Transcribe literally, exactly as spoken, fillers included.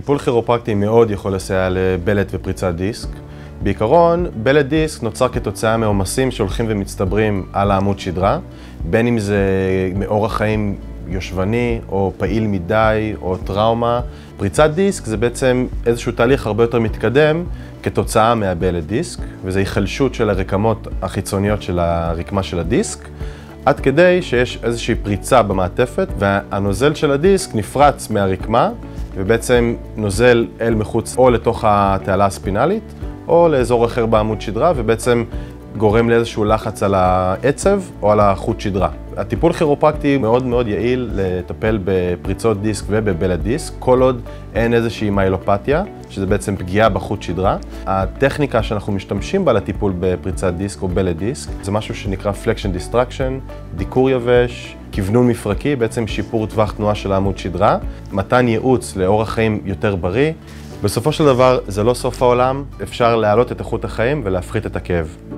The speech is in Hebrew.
טיפול כירופרקטי מאוד יכול לסייע לבלט ופריצת דיסק. בעיקרון, בלט דיסק נוצר כתוצאה מעומסים שהולכים ומצטברים על העמוד שדרה, בין אם זה מאורח חיים יושבני, או פעיל מדי, או טראומה. פריצת דיסק זה בעצם איזשהו תהליך הרבה יותר מתקדם כתוצאה מהבלט דיסק, וזה היחלשות של הרקמות החיצוניות של הרקמה של הדיסק, עד כדי שיש איזושהי פריצה במעטפת, והנוזל של הדיסק נפרץ מהרקמה, ובעצם נוזל אל מחוץ או לתוך התעלה הספינלית, או לאזור אחר בעמוד שדרה, ובעצם גורם לאיזשהו לחץ על העצב או על החוט שדרה. הטיפול כירופרקטי מאוד מאוד יעיל לטפל בפריצות דיסק ובבלט דיסק, כל עוד אין איזושהי מיילופתיה, שזה בעצם פגיעה בחוט שדרה. הטכניקה שאנחנו משתמשים בה לטיפול בפריצת דיסק או בלט דיסק, זה משהו שנקרא flexion distraction, דיקור יבש, כוונון מפרקי, בעצם שיפור טווח תנועה של העמוד שדרה, מתן ייעוץ לאורח חיים יותר בריא. בסופו של דבר זה לא סוף העולם, אפשר להעלות את איכות החיים ולהפחית את הכאב.